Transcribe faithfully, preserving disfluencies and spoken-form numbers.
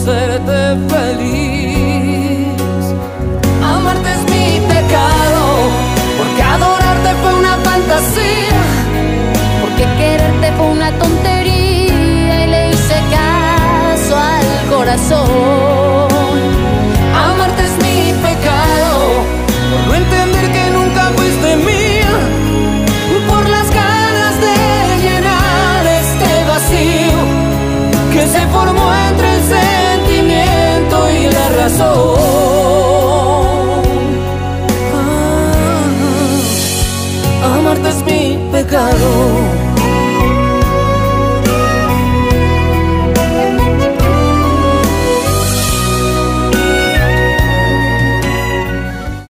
hacerte feliz. Amarte es mi pecado, porque adorarte fue una fantasía, porque quererte fue una tontería y le hice caso al corazón. Amarte es mi pecado, por no entender que nunca fuiste mía, por las ganas de llenar este vacío que se formó entre el sentimiento y la razón. Ah, amarte es mi pecado.